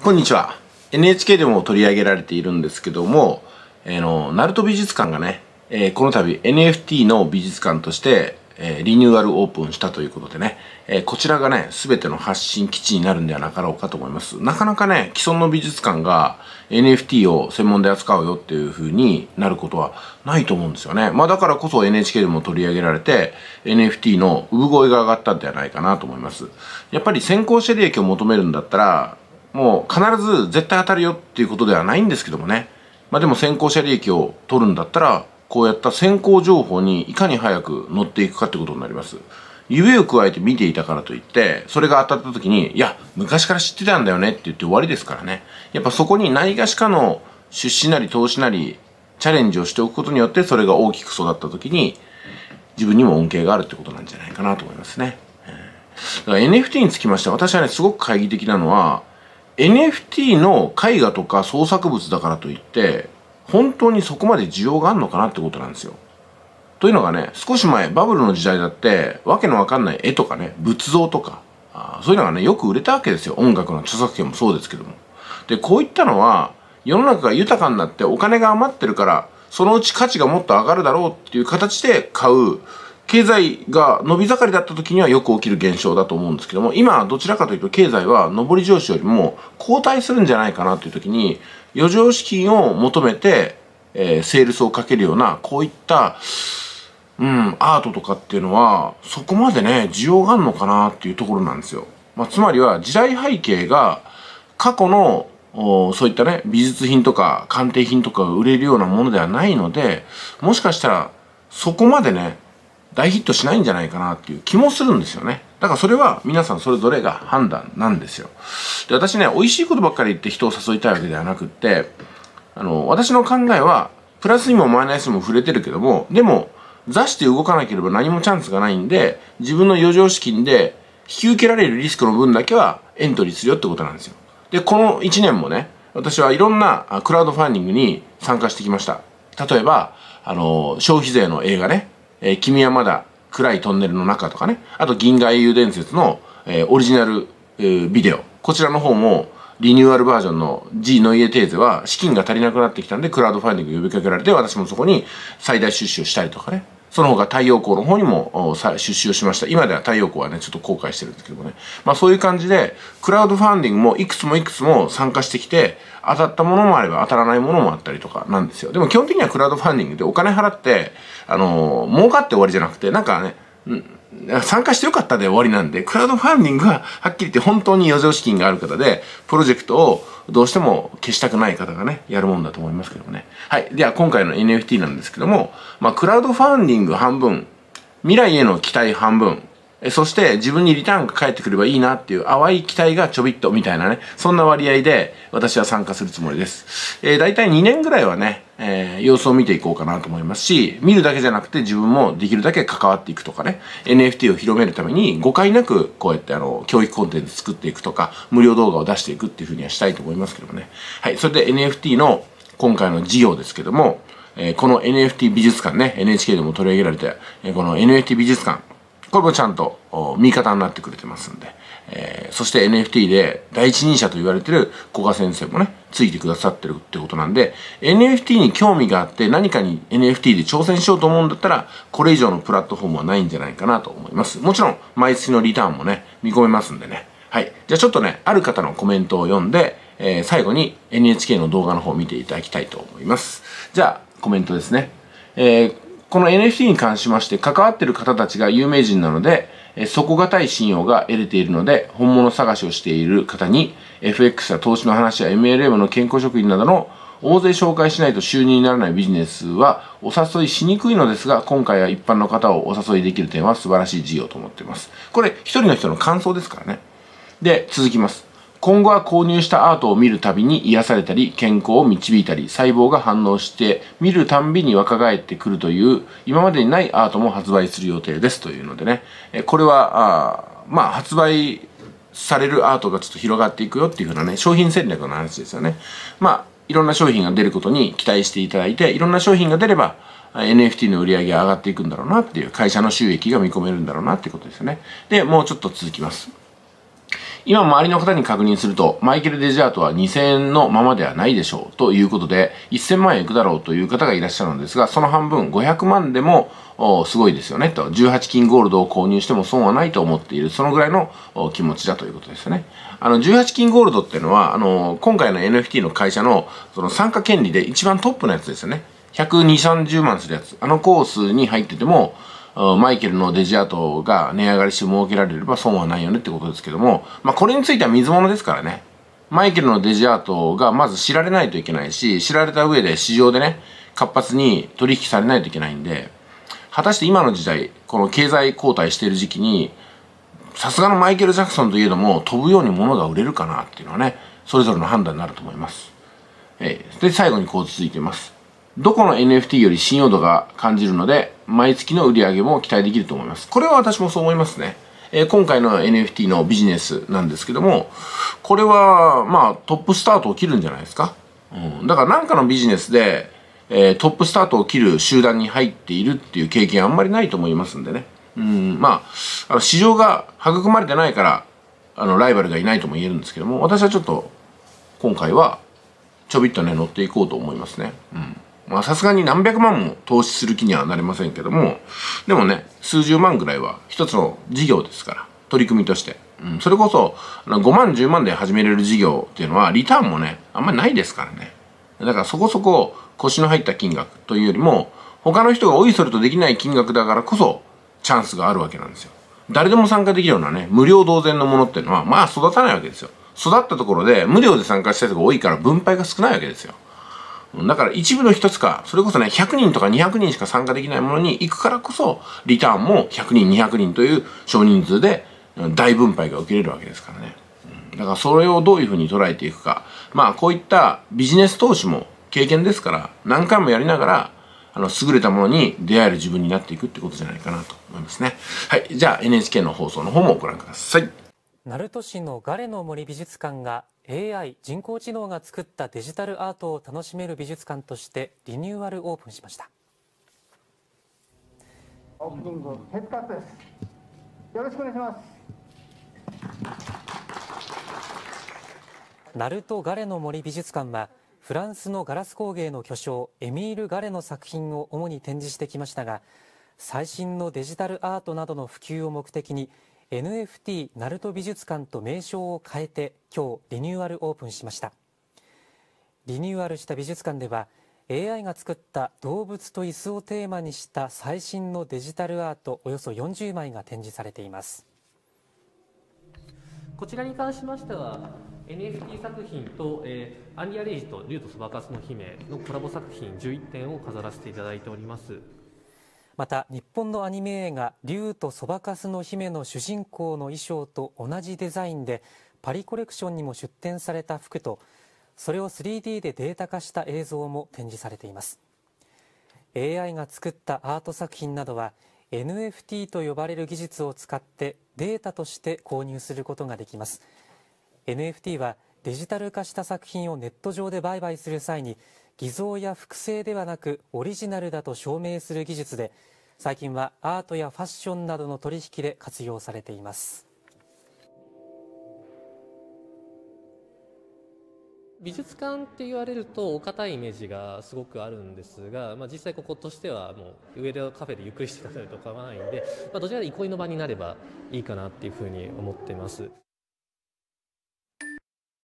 こんにちは。NHK でも取り上げられているんですけども、ナルト美術館がね、この度 NFT の美術館として、リニューアルオープンしたということでね、こちらがね、全ての発信基地になるんではなかろうかと思います。なかなかね、既存の美術館が NFT を専門で扱うよっていう風になることはないと思うんですよね。まあだからこそ NHK でも取り上げられて、NFT の産声が上がったんではないかなと思います。やっぱり先行者利益を求めるんだったら、もう必ず絶対当たるよっていうことではないんですけどもね。まあでも先行者利益を取るんだったら、こうやった先行情報にいかに早く乗っていくかってことになります。指を加えて見ていたからといって、それが当たった時に、いや、昔から知ってたんだよねって言って終わりですからね。やっぱそこに何がしかの出資なり投資なりチャレンジをしておくことによって、それが大きく育った時に、自分にも恩恵があるってことなんじゃないかなと思いますね。だから NFT につきましては、私はね、すごく懐疑的なのは、NFT の絵画とか創作物だからといって、本当にそこまで需要があるのかなってことなんですよ。というのがね、少し前、バブルの時代だって、わけのわかんない絵とかね、仏像とか、そういうのがね、よく売れたわけですよ。音楽の著作権もそうですけども。で、こういったのは、世の中が豊かになってお金が余ってるから、そのうち価値がもっと上がるだろうっていう形で買う、経済が伸び盛りだった時にはよく起きる現象だと思うんですけども、今はどちらかというと経済は上り調子よりも後退するんじゃないかなという時に、余剰資金を求めて、セールスをかけるような、こういった、アートとかっていうのは、そこまでね、需要があるのかなっていうところなんですよ。まあ、つまりは時代背景が過去のそういったね、美術品とか鑑定品とかが売れるようなものではないので、もしかしたらそこまでね、大ヒットしないんじゃないかなっていう気もするんですよね。だからそれは皆さんそれぞれが判断なんですよ。で、私ね、美味しいことばっかり言って人を誘いたいわけではなくって、私の考えは、プラスにもマイナスにも触れてるけども、でも、座して動かなければ何もチャンスがないんで、自分の余剰資金で引き受けられるリスクの分だけはエントリーするよってことなんですよ。で、この1年もね、私はいろんなクラウドファンディングに参加してきました。例えば、消費税の映画ね、君はまだ暗いトンネルの中とかね、あと銀河英雄伝説の、オリジナル、ビデオ。こちらの方も、リニューアルバージョンの G ノイエテーゼは資金が足りなくなってきたんで、クラウドファンディング呼びかけられて、私もそこに最大出資をしたりとかね。その他太陽光の方にも出資をしました。今では太陽光はね、ちょっと後悔してるんですけどもね。まあそういう感じで、クラウドファンディングもいくつも参加してきて、当たったものもあれば当たらないものもあったりとかなんですよ。でも基本的にはクラウドファンディングでお金払って、儲かって終わりじゃなくて、なんかね、参加してよかったで終わりなんで、クラウドファンディングははっきり言って本当に余剰資金がある方で、プロジェクトをどうしても消したくない方がね、やるもんだと思いますけどもね。はい。では今回の NFT なんですけども、まあクラウドファンディング半分、未来への期待半分、そして自分にリターンが返ってくればいいなっていう淡い期待がちょびっとみたいなね、そんな割合で私は参加するつもりです。大体2年ぐらいはね、様子を見ていこうかなと思いますし、見るだけじゃなくて自分もできるだけ関わっていくとかね、NFT を広めるために誤解なくこうやって教育コンテンツ作っていくとか、無料動画を出していくっていうふうにはしたいと思いますけどもね。はい、それで NFT の今回の事業ですけども、この NFT 美術館ね、NHK でも取り上げられて、この NFT 美術館、これもちゃんと味方になってくれてますんで、そして NFT で第一人者と言われてる古賀先生もね、ついてくださってるってことなんで、NFT に興味があって何かに NFT で挑戦しようと思うんだったら、これ以上のプラットフォームはないんじゃないかなと思います。もちろん、毎月のリターンもね、見込めますんでね。はい。じゃあちょっとね、ある方のコメントを読んで、最後に NHK の動画の方を見ていただきたいと思います。じゃあ、コメントですね。この NFT に関しまして関わっている方たちが有名人なので、底堅い信用が得れているので、本物探しをしている方に FX や投資の話や MLM の健康食品などの大勢紹介しないと収入にならないビジネスはお誘いしにくいのですが、今回は一般の方をお誘いできる点は素晴らしい事業と思っています。これ一人の人の感想ですからね。で、続きます。今後は購入したアートを見るたびに癒されたり、健康を導いたり、細胞が反応して見るたんびに若返ってくるという、今までにないアートも発売する予定ですというのでね、これは、まあ発売されるアートがちょっと広がっていくよっていうふうなね、商品戦略の話ですよね。まあ、いろんな商品が出ることに期待していただいて、いろんな商品が出れば、NFT の売り上げが上がっていくんだろうなっていう、会社の収益が見込めるんだろうなっていうことですよね。で、もうちょっと続きます。 今周りの方に確認すると、マイケル・デジャートは2000円のままではないでしょうということで、1000万円いくだろうという方がいらっしゃるんですが、その半分500万でもすごいですよねと。18金ゴールドを購入しても損はないと思っている、そのぐらいの気持ちだということですよね。18金ゴールドっていうのは、今回の NFT の会社のその参加権利で一番トップのやつですよね。120、30万するやつ。コースに入ってても、マイケルのデジアートが値上がりして儲けられれば損はないよねってことですけども、これについては水物ですからね。マイケルのデジアートがまず知られないといけないし、知られた上で市場でね、活発に取引されないといけないんで、果たして今の時代、この経済後退している時期に、さすがのマイケル・ジャクソンといえども飛ぶように物が売れるかなっていうのはね、それぞれの判断になると思います。で、最後にこう続いています。どこの NFT より信用度が感じるので、毎月の売り上げも期待できると思います。これは私もそう思いますね。今回の NFT のビジネスなんですけども、これはトップスタートを切るんじゃないですか。だから何かのビジネスで、トップスタートを切る集団に入っているっていう経験あんまりないと思いますんでね。市場が育まれてないから、ライバルがいないとも言えるんですけども、私はちょっと今回はちょびっとね乗っていこうと思いますね。さすがに何百万も投資する気にはなれませんけども、でもね、数十万ぐらいは一つの事業ですから、取り組みとして。それこそ、5万、10万で始めれる事業っていうのは、リターンもね、あんまりないですからね。だからそこそこ腰の入った金額というよりも、他の人がおいそれとできない金額だからこそ、チャンスがあるわけなんですよ。誰でも参加できるようなね、無料同然のものっていうのは、育たないわけですよ。育ったところで無料で参加した人が多いから分配が少ないわけですよ。だから一部の一つか、それこそね、100人とか200人しか参加できないものに行くからこそ、リターンも100人、200人という少人数で大分配が受けれるわけですからね。だからそれをどういうふうに捉えていくか。こういったビジネス投資も経験ですから、何回もやりながら、優れたものに出会える自分になっていくってことじゃないかなと思いますね。はい。じゃあ NHK の放送の方もご覧ください。 鳴門市のガレの森美術館が AI 人工知能が作ったデジタルアートを楽しめる美術館としてリニューアルオープンしました。 オープニングヘッドカットです。よろしくお願いします。 鳴門ガレの森美術館はフランスのガラス工芸の巨匠エミール・ガレの作品を主に展示してきましたが、最新のデジタルアートなどの普及を目的にNFT 鳴門美術館と名称を変えて今日リニューアルオープンしました。リニューアルした美術館では AI が作った動物と椅子をテーマにした最新のデジタルアートおよそ40枚が展示されています。 こちらに関しましては NFT 作品と、アンリアレイジと竜とそばかすの姫のコラボ作品11点を飾らせていただいております。 また日本のアニメ映画竜とそばかすの姫の主人公の衣装と同じデザインでパリコレクションにも出展された服と、それを 3D でデータ化した映像も展示されています。 AI が作ったアート作品などは NFT と呼ばれる技術を使ってデータとして購入することができます。 NFT はデジタル化した作品をネット上で売買する際に偽造や複製ではなくオリジナルだと証明する技術で、最近はアートやファッションなどの取引で活用されています。 美術館って言われるとお堅いイメージがすごくあるんですが、実際こことしてはもう上でカフェでゆっくりしてたりとかはないんで、どちらかというと憩いの場になればいいかなっていうふうに思っています。